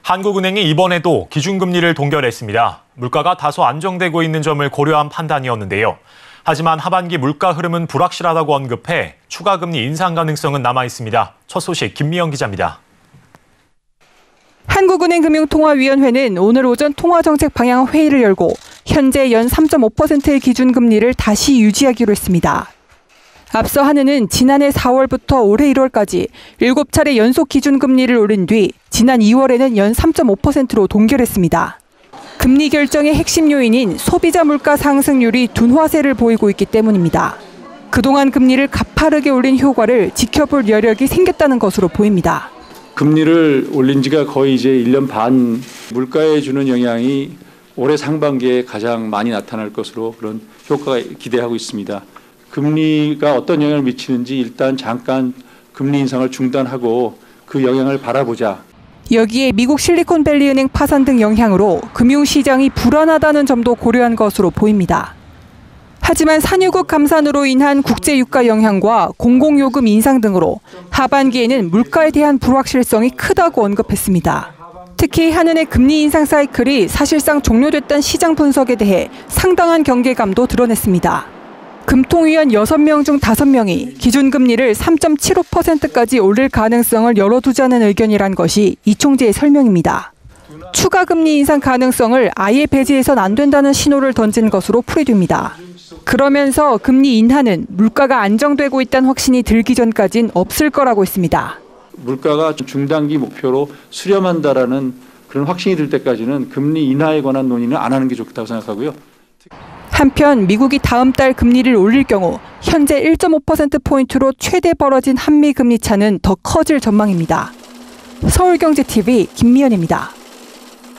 한국은행이 이번에도 기준금리를 동결했습니다. 물가가 다소 안정되고 있는 점을 고려한 판단이었는데요. 하지만 하반기 물가 흐름은 불확실하다고 언급해 추가 금리 인상 가능성은 남아 있습니다. 첫 소식 김미영 기자입니다. 한국은행 금융통화위원회는 오늘 오전 통화정책 방향 회의를 열고 현재 연 3.5%의 기준금리를 다시 유지하기로 했습니다. 앞서 한은은 지난해 4월부터 올해 1월까지 7차례 연속 기준금리를 올린 뒤 지난 2월에는 연 3.5%로 동결했습니다. 금리 결정의 핵심 요인인 소비자 물가 상승률이 둔화세를 보이고 있기 때문입니다. 그동안 금리를 가파르게 올린 효과를 지켜볼 여력이 생겼다는 것으로 보입니다. 금리를 올린 지가 거의 이제 1년 반, 물가에 주는 영향이 올해 상반기에 가장 많이 나타날 것으로 그런 효과가 기대하고 있습니다. 금리가 어떤 영향을 미치는지 일단 잠깐 금리 인상을 중단하고 그 영향을 바라보자. 여기에 미국 실리콘밸리은행 파산 등 영향으로 금융시장이 불안하다는 점도 고려한 것으로 보입니다. 하지만 산유국 감산으로 인한 국제유가 영향과 공공요금 인상 등으로 하반기에는 물가에 대한 불확실성이 크다고 언급했습니다. 특히 한은의 금리 인상 사이클이 사실상 종료됐다는 시장 분석에 대해 상당한 경계감도 드러냈습니다. 금통위원 6명 중 5명이 기준금리를 3.75%까지 올릴 가능성을 열어두자는 의견이란 것이 이 총재의 설명입니다. 추가 금리 인상 가능성을 아예 배제해선 안 된다는 신호를 던진 것으로 풀이됩니다. 그러면서 금리 인하는 물가가 안정되고 있다는 확신이 들기 전까진 없을 거라고 했습니다. 물가가 중단기 목표로 수렴한다라는 그런 확신이 들 때까지는 금리 인하에 관한 논의는 안 하는 게 좋다고 생각하고요. 한편 미국이 다음 달 금리를 올릴 경우 현재 1.5%포인트로 최대 벌어진 한미 금리 차는 더 커질 전망입니다. 서울경제TV 김미연입니다.